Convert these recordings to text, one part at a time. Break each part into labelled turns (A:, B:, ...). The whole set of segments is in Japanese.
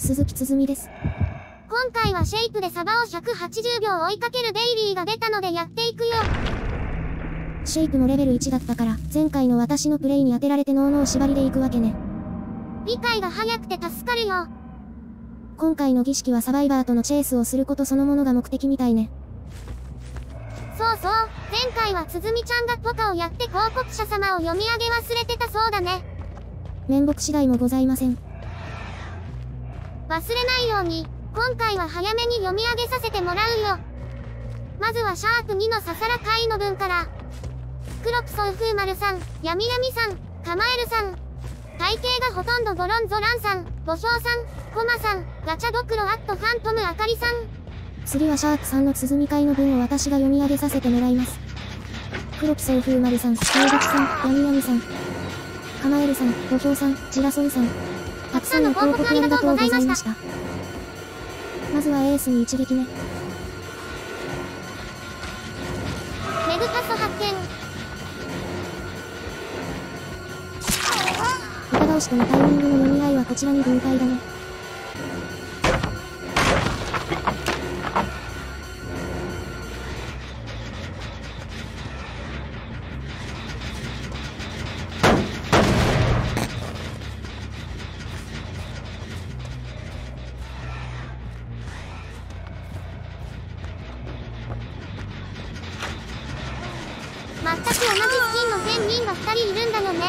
A: 鈴木つづみです。
B: 今回はシェイプでサバを180秒追いかけるデイリーが出たのでやっていくよ。
A: シェイプもレベル1だったから、前回の私のプレイに当てられてノーノー縛りでいくわけね。
B: 理解が早くて助かるよ。
A: 今回の儀式はサバイバーとのチェイスをすることそのものが目的みたいね。
B: そうそう、前回はつづみちゃんがポカをやって広告者様を読み上げ忘れてたそうだね。
A: 面目次第もございません。
B: 忘れないように、今回は早めに読み上げさせてもらうよ。まずはシャープ2のささら会の分から。クロプソウフーマルさん、ヤミヤミさん、カマエルさん。体型がほとんどゴロンゾランさん、ボヒョウさん、コマさん、ガチャドクロアットファントムあかりさん。
A: 次はシャープ3の鼓会の分を私が読み上げさせてもらいます。クロプソウフーマルさん、大木さん、ヤミヤミさん。カマエルさん、ボヒョウさん、ジラソイさん。たくさんの広告ありがとうございました。まずはエースに一撃ね。
B: メグパス発見。
A: 板倒しとのタイミングの読み合いはこちらに分解だね。
B: 全く同じスキンの仙人が2人いるんだよね。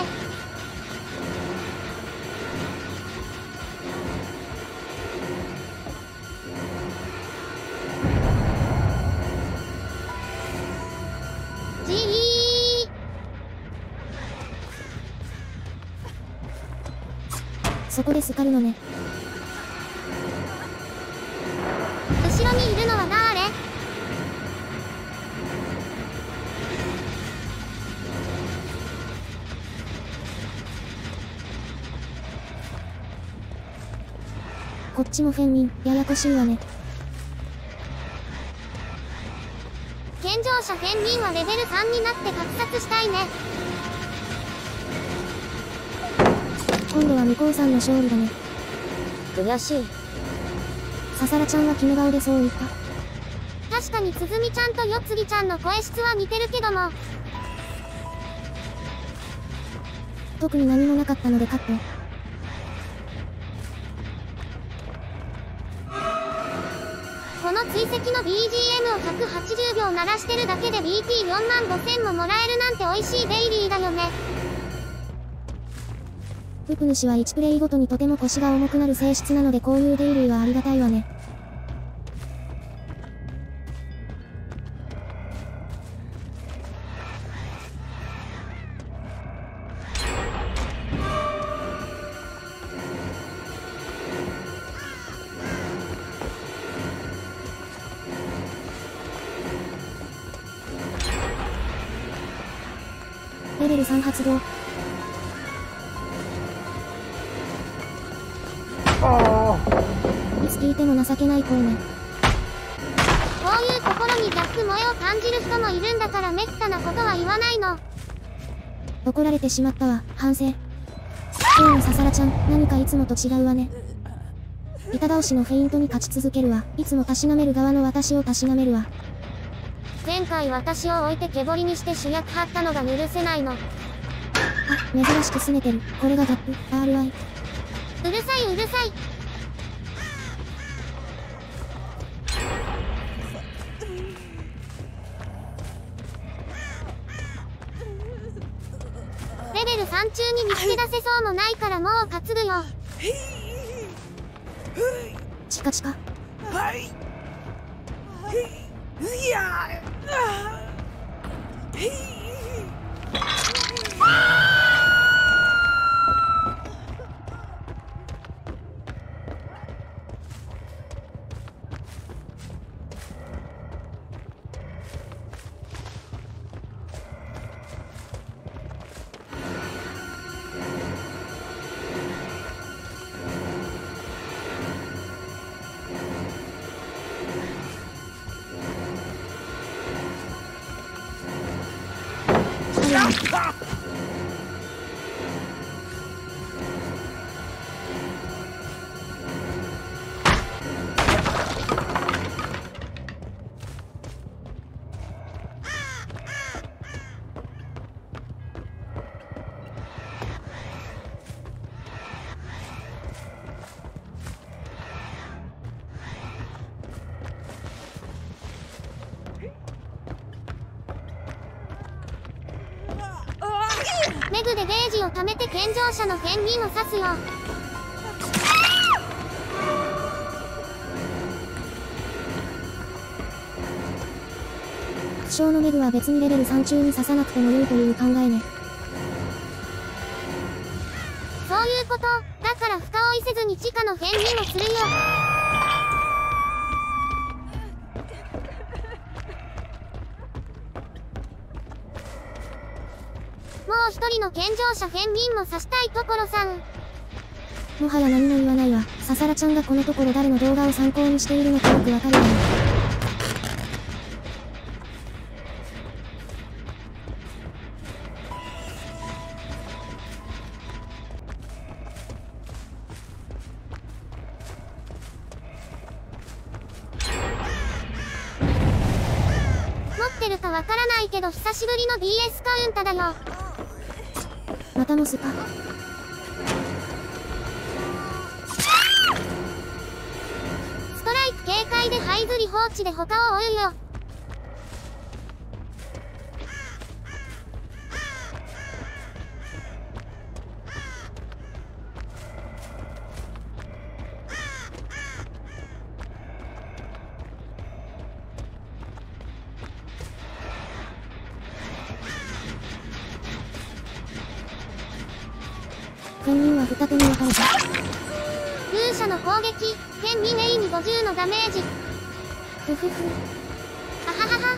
A: そこでスカるのね。
B: 後ろにいるのは誰？
A: こっちもフェンミン、ややこしいわね。
B: 健常者仙人はレベル3になって格殺したいね。
A: 今度は向こうさんの勝利だね。
B: 悔しい。
A: ささらちゃんは絹顔でそう言った。
B: 確かにつづみちゃんとよつぎちゃんの声質は似てるけども。
A: 特に何もなかったのでカット。
B: この追跡の BGM を180秒鳴らしてるだけで BP4万5000ももらえるなんて美味しいデイリーだよね。
A: ウプ主は1プレイごとにとても腰が重くなる性質なのでこういうデイリーはありがたいわね。レベル3発動。いつ聞いても情けない声ね。
B: こういうところにギャップ萌えを感じる人もいるんだからめったなことは言わないの。
A: 怒られてしまったわ、反省。今日のささらちゃん、何かいつもと違うわね。板倒しのフェイントに勝ち続けるわ。いつもたしなめる側の私をたしなめるわ。
B: 前回私を置いて毛彫りにして主役張ったのが許せないの。
A: あ、珍しく拗ねてる。これがギャップ、RI。
B: うるさいうるさい。レベル3中に見つけ出せそうもないからもう担ぐよ。
A: チカチカ。
B: グでゲージを貯めて健常者の片鱗を刺すよ。
A: 負傷のメグは別にレベル3中に刺さなくても良いという考えね。
B: そういうこと。だから深追いせずに地下の片鱗をするよ。もう一人の健常者片鱗も刺したいところさん。
A: もはや何も言わないわ。ささらちゃんがこのところ誰の動画を参考にしているのかよくわかるわね。
B: 持ってるかわからないけど久しぶりの DS カウンタだよ。
A: またモスか。
B: ストライク警戒で這いずり放置で他を追うよ。
A: 片鱗は二手に分かれた。
B: 風車の攻撃、片鱗 A に50のダメージ。
A: ふふふ。
B: はははは。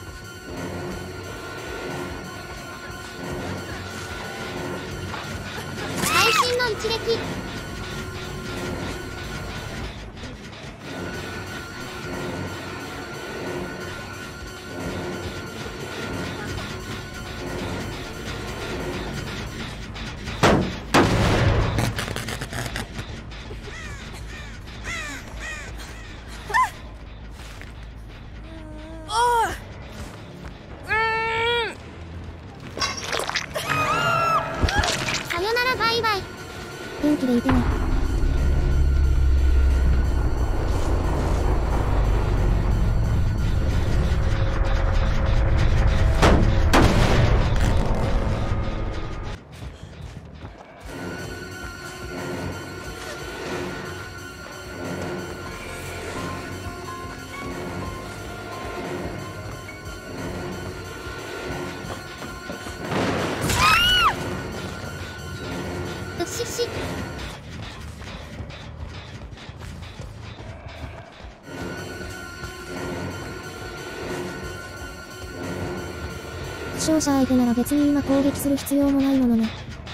B: 会心の一撃。さよならバイバイ。
A: 元気でいてね。
B: うっしっし。
A: 負傷者相手なら別に今攻撃する必要もないものね。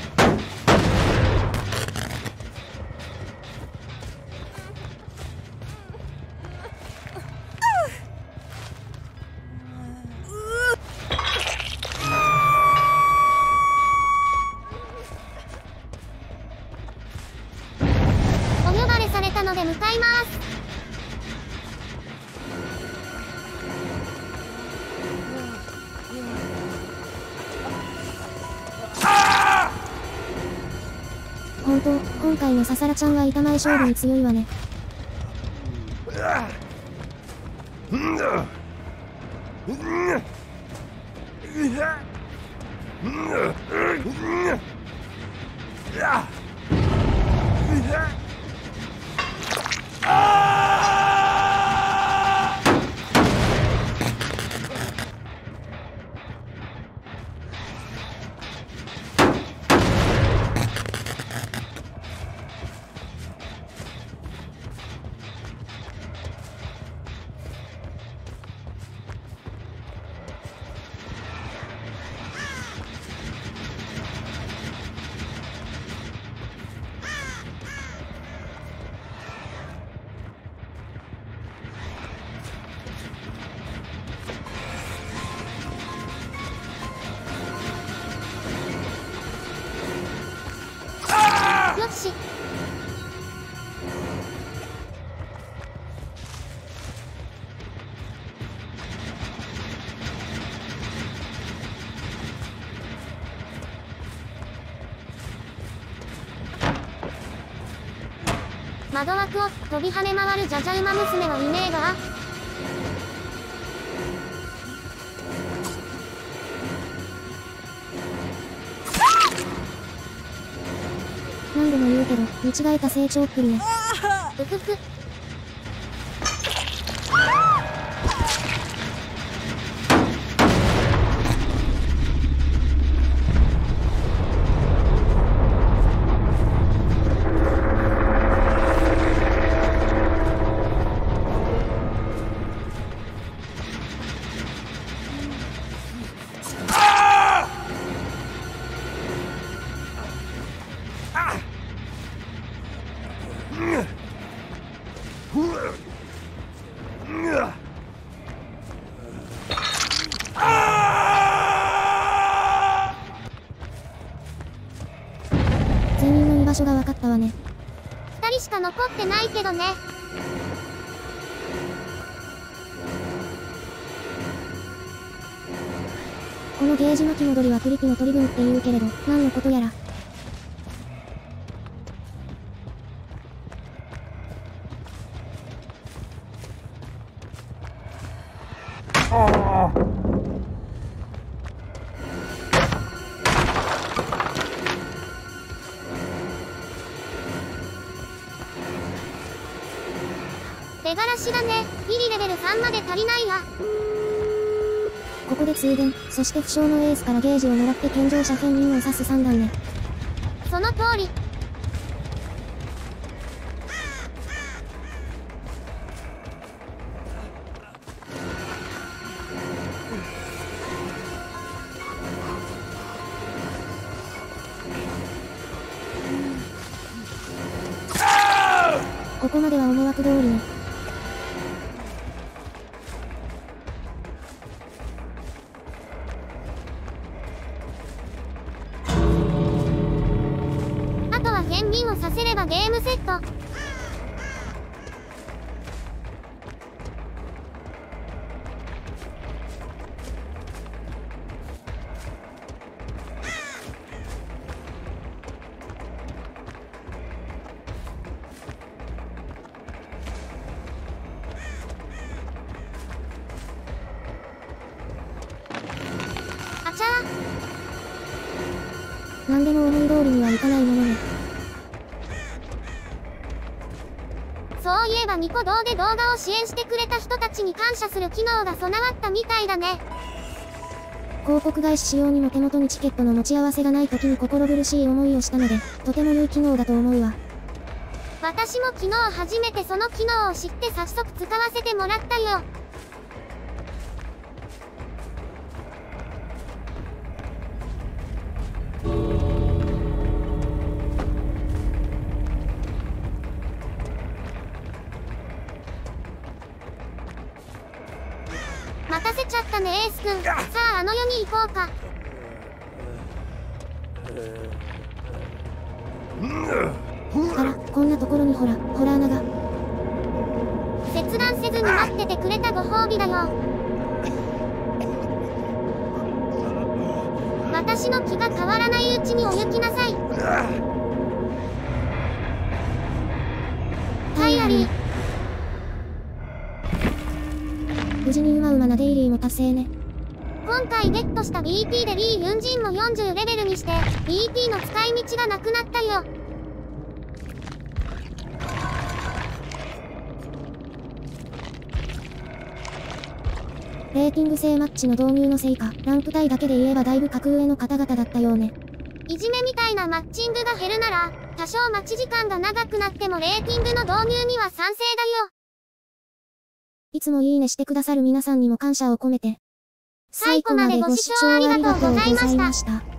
B: お呼ばれされたので向かいます。
A: 本当、今回のささらちゃんは板前勝負に強いわね。
B: よし。窓枠を飛び跳ね回るじゃじゃ馬娘はいねえが。
A: 何度も言うけど、見違えた成長っぷりね。
B: うふふ。
A: 全員の居場所が分かったわね。
B: 2人しか残ってないけどね。
A: このゲージ巻き戻りはクリピの取り分って言うけれど、何のことやら。
B: 出がらしだね。ギリレベル3まで足りないや。
A: ここで通電、そして負傷のエースからゲージを狙って健常者編員を刺す3段ね。
B: その通り。
A: ここまでは思惑通りね。
B: あとは片鱗をさせればゲームセット。あちゃー。
A: 何でも思い通りにはいかないものね。
B: そういえばニコ動で動画を支援してくれた人たちに感謝する機能が備わったみたいだね。
A: 広告返ししようにも手元にチケットの持ち合わせがない時に心苦しい思いをしたので、とても良い機能だと思うわ。
B: 私も昨日初めてその機能を知って早速使わせてもらったよ。待たせちゃったねエースくん。さあの世に行こうか。
A: あら、こんなところにほら、ホラー穴が。
B: 切断せずに待っててくれたご褒美だよ。私の気が変わらないうちにお行きなさい。タイアリー。無事にうまうまなデイリーも達成ね。今回ゲットした BP でリー・ユンジンも40レベルにして BP の使い道がなくなったよ。
A: レーティング制マッチの導入のせいか、ランプ帯だけで言えばだいぶ格上の方々だったようね。
B: いじめみたいなマッチングが減るなら、多少待ち時間が長くなってもレーティングの導入には賛成だよ。
A: いつもいいねしてくださる皆さんにも感謝を込めて。
B: 最後までご視聴ありがとうございました。